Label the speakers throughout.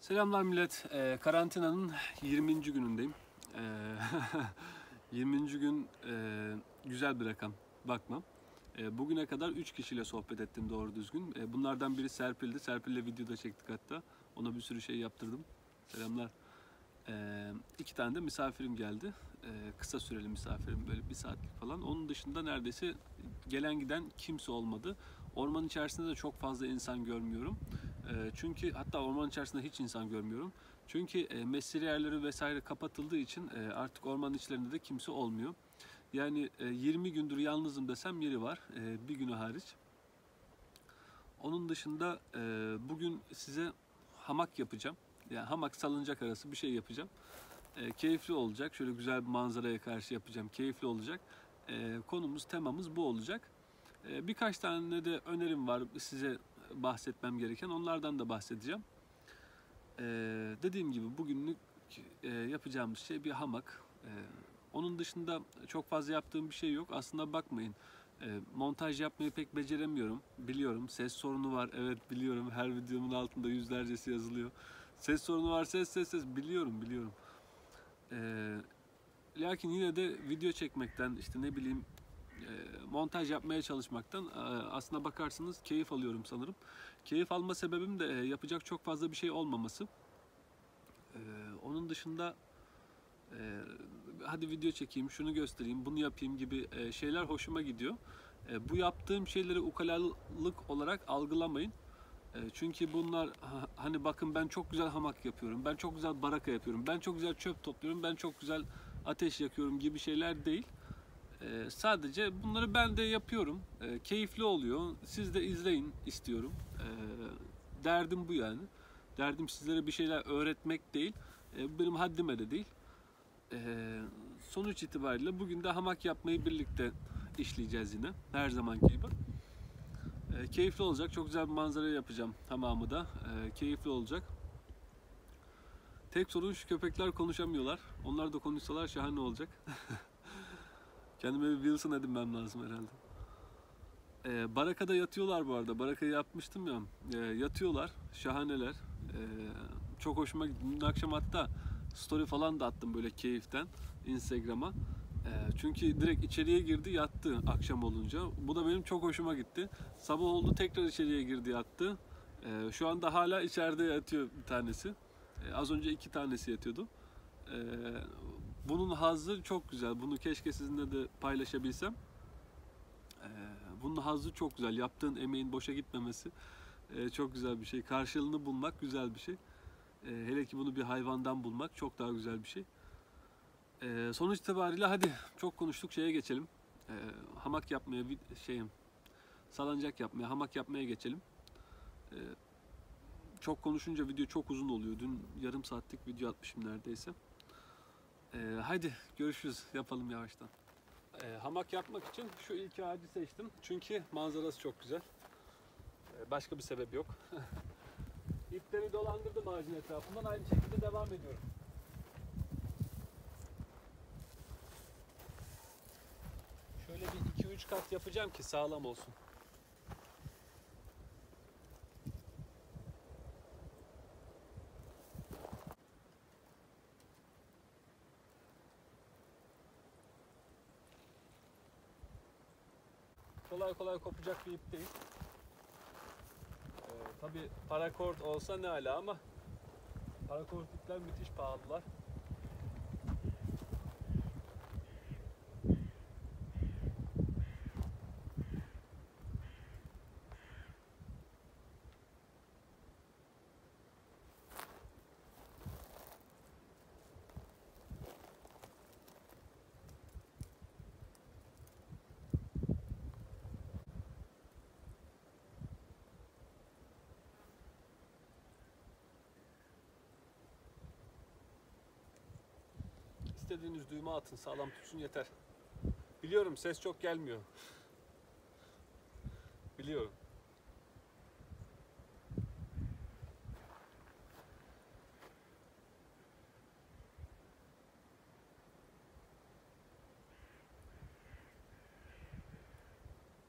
Speaker 1: Selamlar millet. Karantinanın 20. günündeyim. 20. gün güzel bir rakam. Bakmam. Bugüne kadar 3 kişiyle sohbet ettim doğru düzgün. Bunlardan biri Serpil'di. Serpil'le videoda çektik hatta. Ona bir sürü şey yaptırdım. Selamlar. 2 tane de misafirim geldi. Kısa süreli misafirim, böyle 1 saatlik falan. Onun dışında neredeyse gelen giden kimse olmadı. Orman içerisinde de çok fazla insan görmüyorum. Çünkü hatta orman içerisinde hiç insan görmüyorum. Çünkü mesire yerleri vesaire kapatıldığı için artık ormanın içlerinde de kimse olmuyor. Yani 20 gündür yalnızım desem yeri var, bir günü hariç. Onun dışında bugün size hamak yapacağım. Yani hamak salıncak arası bir şey yapacağım. Keyifli olacak. Şöyle güzel bir manzaraya karşı yapacağım. Keyifli olacak. Konumuz, temamız bu olacak. Birkaç tane de önerim var size bahsetmem gereken. Onlardan da bahsedeceğim. Dediğim gibi bugünlük yapacağımız şey bir hamak. Onun dışında çok fazla yaptığım bir şey yok. Aslında bakmayın. Montaj yapmayı pek beceremiyorum. Biliyorum. Ses sorunu var. Evet biliyorum. Her videomun altında yüzlercesi yazılıyor. Ses sorunu var. Ses. Biliyorum. Lakin yine de video çekmekten, işte ne bileyim, montaj yapmaya çalışmaktan aslına bakarsanız keyif alıyorum sanırım. Keyif alma sebebim de yapacak çok fazla bir şey olmaması. Onun dışında hadi video çekeyim, şunu göstereyim, bunu yapayım gibi şeyler hoşuma gidiyor. Bu yaptığım şeyleri ukalalık olarak algılamayın. Çünkü bunlar hani bakın ben çok güzel hamak yapıyorum, ben çok güzel baraka yapıyorum, ben çok güzel çöp topluyorum, ben çok güzel ateş yakıyorum gibi şeyler değil. Sadece bunları ben de yapıyorum. Keyifli oluyor. Siz de izleyin istiyorum. Derdim bu yani. Derdim sizlere bir şeyler öğretmek değil. Benim haddime de değil. Sonuç itibariyle bugün de hamak yapmayı birlikte işleyeceğiz yine. Her zamanki gibi. Keyifli olacak. Çok güzel bir manzara yapacağım hamamı da. Keyifli olacak. Tek sorun şu, köpekler konuşamıyorlar. Onlar da konuşsalar şahane olacak. Kendime bir Wilson edinmem lazım herhalde. Barakada yatıyorlar bu arada. Barakayı yapmıştım ya. Yatıyorlar. Şahaneler. Çok hoşuma gitti. Dün akşam hatta story falan da attım böyle keyiften Instagram'a. Çünkü direkt içeriye girdi yattı akşam olunca. Bu da benim çok hoşuma gitti. Sabah oldu tekrar içeriye girdi yattı. Şu anda hala içeride yatıyor bir tanesi. Az önce 2 tanesi yatıyordu. Bunun hazzı çok güzel. Bunu keşke sizinle de paylaşabilsem. Bunun hazzı çok güzel. Yaptığın emeğin boşa gitmemesi çok güzel bir şey. Karşılığını bulmak güzel bir şey. Hele ki bunu bir hayvandan bulmak çok daha güzel bir şey. Sonuç itibariyle hadi çok konuştuk, şeye geçelim. Hamak yapmaya, salıncak yapmaya, hamak yapmaya geçelim. Çok konuşunca video çok uzun oluyor. Dün yarım saatlik video atmışım neredeyse. Haydi görüşürüz. Yapalım yavaştan. Hamak yapmak için şu ilk ağacı seçtim. Çünkü manzarası çok güzel. Başka bir sebep yok. İpleri dolandırdım ağacın etrafından. Aynı şekilde devam ediyorum. Şöyle bir 2-3 kat yapacağım ki sağlam olsun. Kolay kolay kopacak bir ip değil. Tabi parakord olsa ne ala ama parakord ipler müthiş pahalılar. İstediğiniz düğme atın, sağlam tutsun yeter. Biliyorum ses çok gelmiyor. Biliyorum.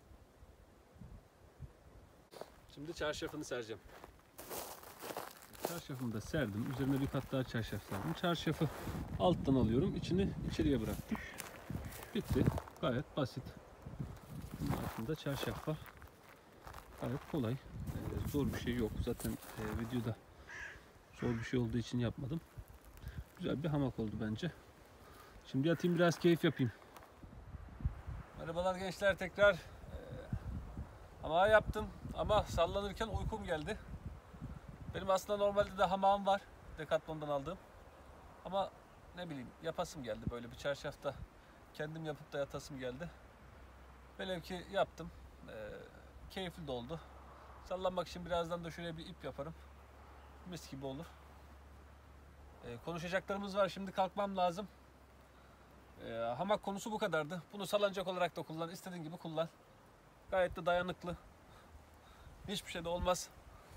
Speaker 1: Şimdi çarşafını sereceğim. Çarşafımı da serdim. Üzerine bir kat daha çarşaf serdim. Çarşafı alttan alıyorum. İçini içeriye bıraktım. Bitti. Gayet basit. Bunun altında çarşaf var. Gayet kolay. Zor bir şey yok. Zaten videoda zor bir şey olduğu için yapmadım. Güzel bir hamak oldu bence. Şimdi yatayım, biraz keyif yapayım. Merhabalar gençler tekrar. Hamağı yaptım ama sallanırken uykum geldi. Benim aslında normalde de hamağım var. Decathlon'dan aldığım. Ama ne bileyim yapasım geldi, böyle bir çarşafta kendim yapıp da yatasım geldi. Velev ki yaptım. Keyifli de oldu. Sallanmak için birazdan da şöyle bir ip yaparım. Mis gibi olur. Konuşacaklarımız var. Şimdi kalkmam lazım. Hamak konusu bu kadardı. Bunu salıncak olarak da kullan. İstediğin gibi kullan. Gayet de dayanıklı. Hiçbir şey de olmaz.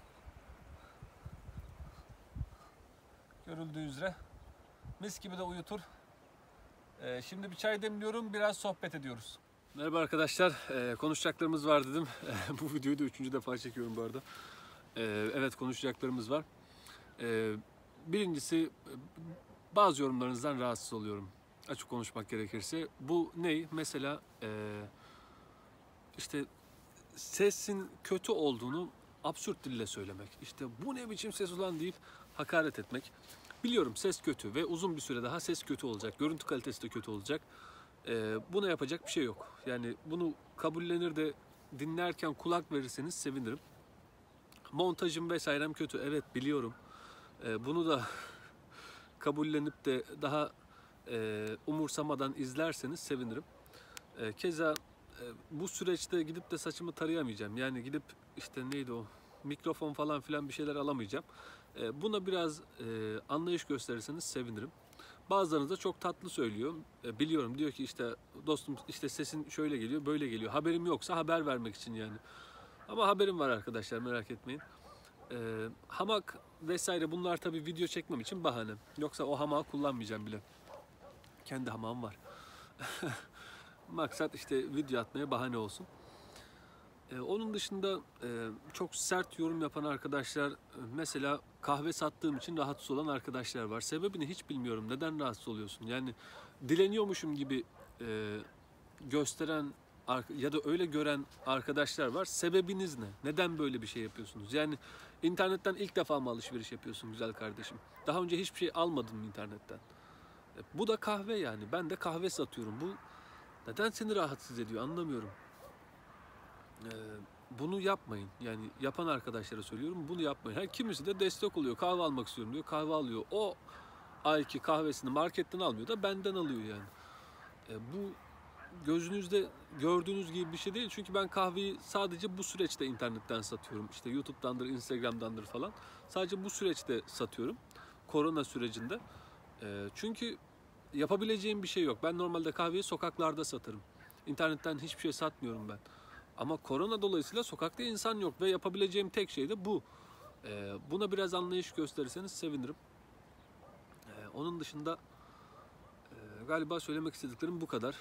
Speaker 1: Görüldüğü üzere. Mis gibi de uyutur. Şimdi bir çay demliyorum. Biraz sohbet ediyoruz. Merhaba arkadaşlar. Konuşacaklarımız var dedim. Bu videoyu da 3. defa çekiyorum bu arada. Evet, konuşacaklarımız var. Birincisi, bazı yorumlarınızdan rahatsız oluyorum. Açık konuşmak gerekirse. Bu ne? Mesela işte sesin kötü olduğunu absürt dille söylemek. İşte bu ne biçim ses ulan deyip hakaret etmek. Biliyorum ses kötü ve uzun bir süre daha ses kötü olacak. Görüntü kalitesi de kötü olacak. Buna yapacak bir şey yok. Yani bunu kabullenir de dinlerken kulak verirseniz sevinirim. Montajım vesairem kötü. Evet, biliyorum. Bunu da kabullenip de daha umursamadan izlerseniz sevinirim. Keza bu süreçte gidip de saçımı tarayamayacağım. Yani gidip işte neydi o, mikrofon falan filan bir şeyler alamayacağım. Buna biraz anlayış gösterirseniz sevinirim. Bazılarınız da çok tatlı söylüyor. Biliyorum, diyor ki işte dostum işte sesin şöyle geliyor böyle geliyor. Haberim yoksa haber vermek için yani. Ama haberim var arkadaşlar, merak etmeyin. Hamak vesaire bunlar tabii video çekmem için bahane. Yoksa o hamağı kullanmayacağım bile. Kendi hamağım var. Maksat işte video atmaya bahane olsun. Onun dışında çok sert yorum yapan arkadaşlar, mesela kahve sattığım için rahatsız olan arkadaşlar var. Sebebini hiç bilmiyorum. Neden rahatsız oluyorsun? Yani dileniyormuşum gibi gösteren ya da öyle gören arkadaşlar var. Sebebiniz ne? Neden böyle bir şey yapıyorsunuz? Yani internetten ilk defa mı alışveriş yapıyorsun güzel kardeşim? Daha önce hiçbir şey almadın mı internetten? Bu da kahve yani. Ben de kahve satıyorum. Bu neden seni rahatsız ediyor anlamıyorum. Bunu yapmayın. Yani yapan arkadaşlara söylüyorum, bunu yapmayın. Kimisi de destek oluyor. Kahve almak istiyorum diyor. Kahve alıyor. O ayki kahvesini marketten almıyor da benden alıyor yani. Bu gözünüzde gördüğünüz gibi bir şey değil. Çünkü ben kahveyi sadece bu süreçte internetten satıyorum. İşte YouTube'dandır, Instagram'dandır falan. Sadece bu süreçte satıyorum. Korona sürecinde. Çünkü yapabileceğim bir şey yok. Ben normalde kahveyi sokaklarda satarım. İnternetten hiçbir şey satmıyorum ben. Ama korona dolayısıyla sokakta insan yok ve yapabileceğim tek şey de bu. Buna biraz anlayış gösterirseniz sevinirim. Onun dışında galiba söylemek istediklerim bu kadar.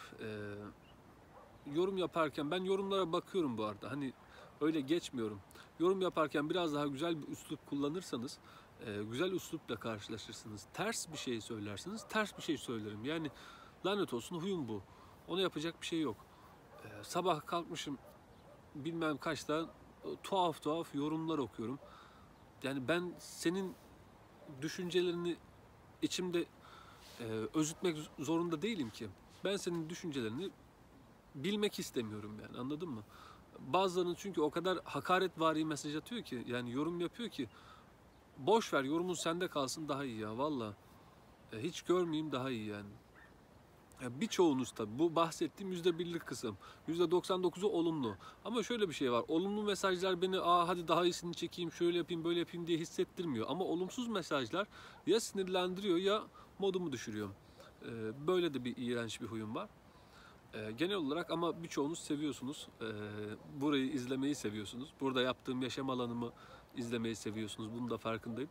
Speaker 1: Yorum yaparken ben yorumlara bakıyorum bu arada. Hani öyle geçmiyorum. Yorum yaparken biraz daha güzel bir üslup kullanırsanız güzel üslupla karşılaşırsınız. Ters bir şey söylersiniz, ters bir şey söylerim. Yani lanet olsun, huyum bu. Ona yapacak bir şey yok. Sabah kalkmışım bilmem kaçta, tuhaf tuhaf yorumlar okuyorum. Yani ben senin düşüncelerini içimde özütmek zorunda değilim ki. Ben senin düşüncelerini bilmek istemiyorum yani, anladın mı? Bazılarının çünkü o kadar hakaretvari mesaj atıyor ki, yani yorum yapıyor ki, boş ver yorumun sende kalsın daha iyi ya valla. Hiç görmeyeyim daha iyi yani. Birçoğunuz tabi bu bahsettiğim %1'lik kısım. %99'u olumlu. Ama şöyle bir şey var. Olumlu mesajlar beni hadi daha iyisini çekeyim, şöyle yapayım, böyle yapayım diye hissettirmiyor. Ama olumsuz mesajlar ya sinirlendiriyor ya modumu düşürüyor. Böyle de bir iğrenç bir huyum var. Genel olarak ama birçoğunuz seviyorsunuz. Burayı izlemeyi seviyorsunuz. Burada yaptığım yaşam alanımı izlemeyi seviyorsunuz. Bunun da farkındayım.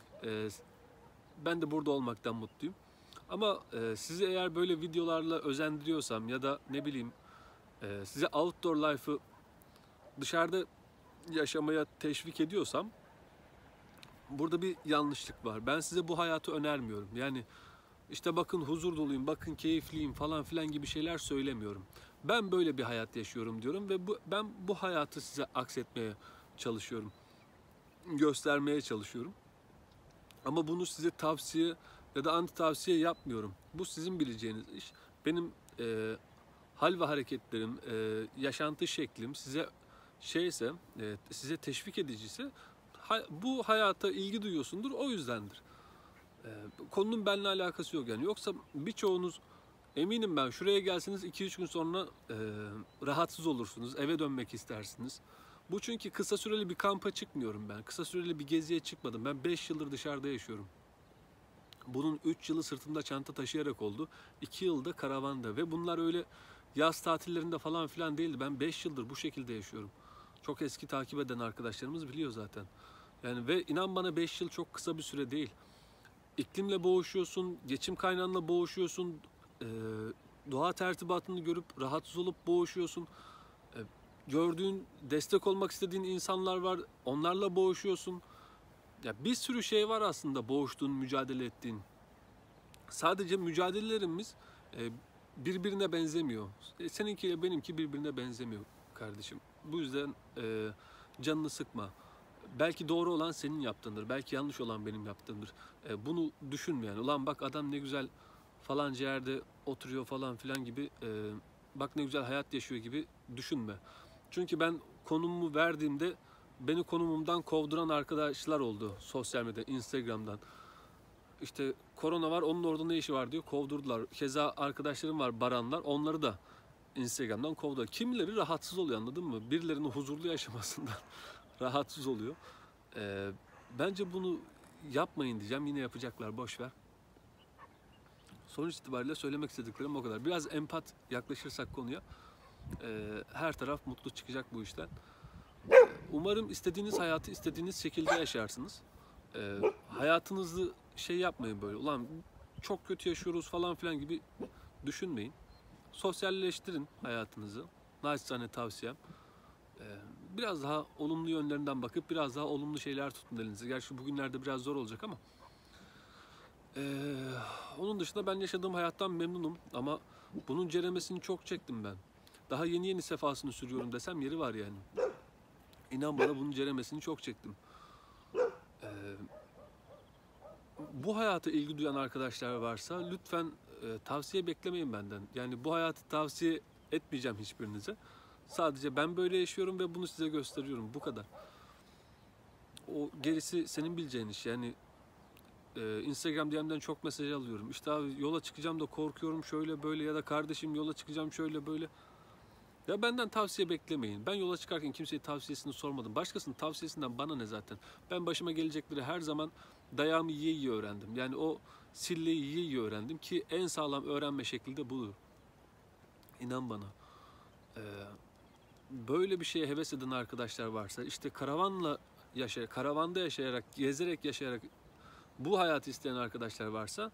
Speaker 1: Ben de burada olmaktan mutluyum. Ama sizi eğer böyle videolarla özendiriyorsam ya da ne bileyim size outdoor life'ı dışarıda yaşamaya teşvik ediyorsam burada bir yanlışlık var. Ben size bu hayatı önermiyorum. Yani işte bakın huzur doluyum, bakın keyifliyim falan filan gibi şeyler söylemiyorum. Ben böyle bir hayat yaşıyorum diyorum ve ben bu hayatı size aksetmeye çalışıyorum. Göstermeye çalışıyorum. Ama bunu size tavsiye ya da anti tavsiye yapmıyorum. Bu sizin bileceğiniz iş. Benim hal ve hareketlerim, yaşantı şeklim size size teşvik ediciyse bu hayata ilgi duyuyorsundur, o yüzdendir. Konunun benimle alakası yok yani. Yoksa birçoğunuz, eminim ben, şuraya gelseniz 2-3 gün sonra rahatsız olursunuz, eve dönmek istersiniz. Bu çünkü kısa süreli bir kampa çıkmıyorum ben. Kısa süreli bir geziye çıkmadım. Ben 5 yıldır dışarıda yaşıyorum. Bunun 3 yılı sırtımda çanta taşıyarak oldu. 2 yılda karavanda ve bunlar öyle yaz tatillerinde falan filan değildi. Ben 5 yıldır bu şekilde yaşıyorum. Çok eski takip eden arkadaşlarımız biliyor zaten. Yani ve inan bana 5 yıl çok kısa bir süre değil. İklimle boğuşuyorsun, geçim kaynağınla boğuşuyorsun, doğa tertibatını görüp rahatsız olup boğuşuyorsun. Gördüğün, destek olmak istediğin insanlar var, onlarla boğuşuyorsun. Ya bir sürü şey var aslında boğuştuğun, mücadele ettiğin. Sadece mücadelelerimiz birbirine benzemiyor. Seninkiyle benimki birbirine benzemiyor kardeşim. Bu yüzden canını sıkma. Belki doğru olan senin yaptığındır, belki yanlış olan benim yaptığımdır. Bunu düşünme yani. Ulan bak adam ne güzel falanca yerde oturuyor falan filan gibi, bak ne güzel hayat yaşıyor gibi düşünme. Çünkü ben konumumu verdiğimde beni konumumdan kovduran arkadaşlar oldu sosyal medyada, Instagram'dan. İşte korona var, onun orada ne işi var diyor, kovdurdular. Keza arkadaşlarım var, baranlar, onları da Instagram'dan kovdular. Kimileri rahatsız oluyor, anladın mı? Birilerinin huzurlu yaşamasından rahatsız oluyor. Bence bunu yapmayın diyeceğim. Yine yapacaklar, boş ver. Sonuç itibariyle söylemek istediklerim o kadar. Biraz empat yaklaşırsak konuya, her taraf mutlu çıkacak bu işten. Umarım istediğiniz hayatı istediğiniz şekilde yaşarsınız. Hayatınızı şey yapmayın böyle. Ulan çok kötü yaşıyoruz falan filan gibi düşünmeyin. Sosyalleştirin hayatınızı. Naçizane tavsiyem. Biraz daha olumlu yönlerinden bakıp biraz daha olumlu şeyler tutun elinize. Gerçi bugünlerde biraz zor olacak ama. Onun dışında ben yaşadığım hayattan memnunum ama bunun ceremesini çok çektim ben. Daha yeni yeni sefasını sürüyorum desem yeri var yani. İnan bana bunun ceremesini çok çektim. Bu hayata ilgi duyan arkadaşlar varsa lütfen tavsiye beklemeyin benden. Yani bu hayatı tavsiye etmeyeceğim hiçbirinize. Sadece ben böyle yaşıyorum ve bunu size gösteriyorum. Bu kadar. O gerisi senin bileceğin iş. Yani Instagram DM'den çok mesaj alıyorum. İşte abi yola çıkacağım da korkuyorum şöyle böyle, ya da kardeşim yola çıkacağım şöyle böyle. Ya benden tavsiye beklemeyin. Ben yola çıkarken kimseye tavsiyesini sormadım. Başkasının tavsiyesinden bana ne zaten. Ben başıma gelecekleri her zaman dayağımı yiye yiye öğrendim. Yani o silleyi yiye yiye öğrendim ki en sağlam öğrenme şekli de budur. İnan bana. Böyle bir şeye heves eden arkadaşlar varsa, işte karavanda yaşayarak, gezerek yaşayarak bu hayatı isteyen arkadaşlar varsa,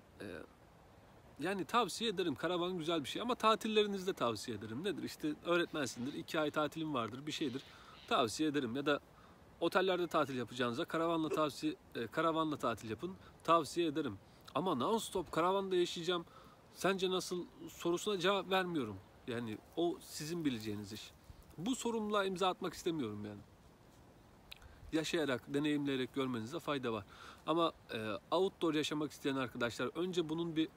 Speaker 1: yani tavsiye ederim. Karavan güzel bir şey ama tatillerinizde tavsiye ederim. Nedir? İşte öğretmensindir, 2 ay tatilim vardır, bir şeydir. Tavsiye ederim. Ya da otellerde tatil yapacağınıza karavanla tatil yapın. Tavsiye ederim. Ama non-stop karavanda yaşayacağım, sence nasıl sorusuna cevap vermiyorum. Yani o sizin bileceğiniz iş. Bu sorumluluğa imza atmak istemiyorum yani. Yaşayarak, deneyimleyerek görmenizde fayda var. Ama outdoor yaşamak isteyen arkadaşlar önce bunun bir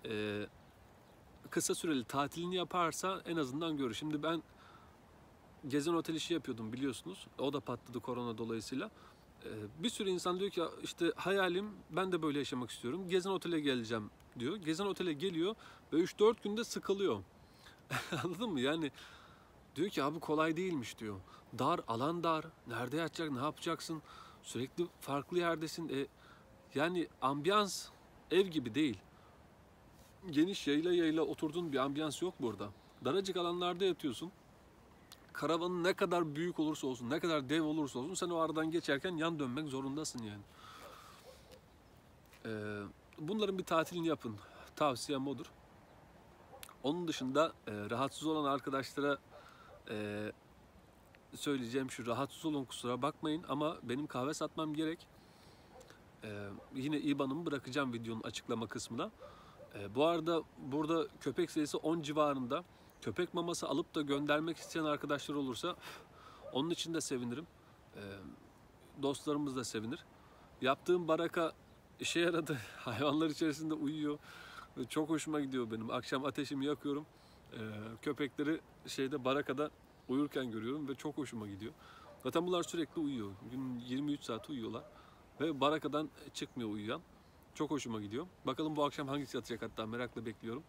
Speaker 1: kısa süreli tatilini yaparsa en azından görür. Şimdi ben gezen otel işi yapıyordum biliyorsunuz. O da patladı korona dolayısıyla. Bir sürü insan diyor ki işte hayalim, ben de böyle yaşamak istiyorum. Gezen otele geleceğim diyor. Gezen otele geliyor ve 3-4 günde sıkılıyor. Anladın mı? Yani diyor ki abi kolay değilmiş diyor. Dar, alan dar. Nerede yatacaksın, ne yapacaksın? Sürekli farklı yerdesin. Yani ambiyans ev gibi değil. Geniş yayla yayla oturduğun bir ambiyans yok burada. Daracık alanlarda yatıyorsun. Karavanın ne kadar büyük olursa olsun, ne kadar dev olursa olsun sen o aradan geçerken yan dönmek zorundasın yani. Bunların bir tatilini yapın. Tavsiyem odur. Onun dışında rahatsız olan arkadaşlara söyleyeceğim şu: rahatsız olun, kusura bakmayın ama benim kahve satmam gerek. Yine IBAN'ımı bırakacağım videonun açıklama kısmına. Bu arada burada köpek sayısı 10 civarında. Köpek maması alıp da göndermek isteyen arkadaşlar olursa onun için de sevinirim. Dostlarımız da sevinir. Yaptığım baraka işe yaradı. Hayvanlar içerisinde uyuyor. Çok hoşuma gidiyor benim. Akşam ateşimi yakıyorum. Köpekleri barakada uyurken görüyorum ve çok hoşuma gidiyor. Zaten bunlar sürekli uyuyor. Gün 23 saat uyuyorlar. Ve barakadan çıkmıyor uyuyan. Çok hoşuma gidiyor. Bakalım bu akşam hangisi yatacak, hatta merakla bekliyorum.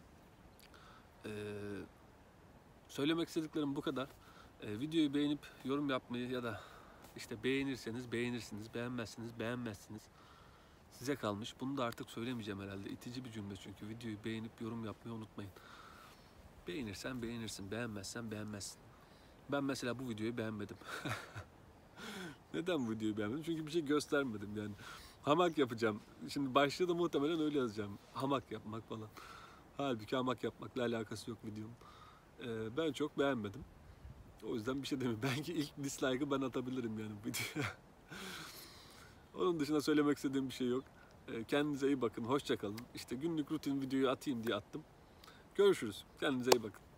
Speaker 1: Söylemek istediklerim bu kadar. Videoyu beğenip yorum yapmayı ya da işte beğenirseniz beğenirsiniz, beğenmezseniz beğenmezsiniz. Size kalmış. Bunu da artık söylemeyeceğim herhalde. İtici bir cümle çünkü. Videoyu beğenip yorum yapmayı unutmayın. Beğenirsen beğenirsin, beğenmezsen beğenmezsin. Ben mesela bu videoyu beğenmedim. Neden bu videoyu beğenmedim? Çünkü bir şey göstermedim yani. Hamak yapacağım. Şimdi başlığı da muhtemelen öyle yazacağım. Hamak yapmak falan. Halbuki hamak yapmakla alakası yok videonun. Ben çok beğenmedim. O yüzden bir şey demiyorum. Belki ilk dislike'ı ben atabilirim yani bu videoya. Onun dışında söylemek istediğim bir şey yok. Kendinize iyi bakın. Hoşça kalın. İşte günlük rutin videoyu atayım diye attım. Görüşürüz. Kendinize iyi bakın.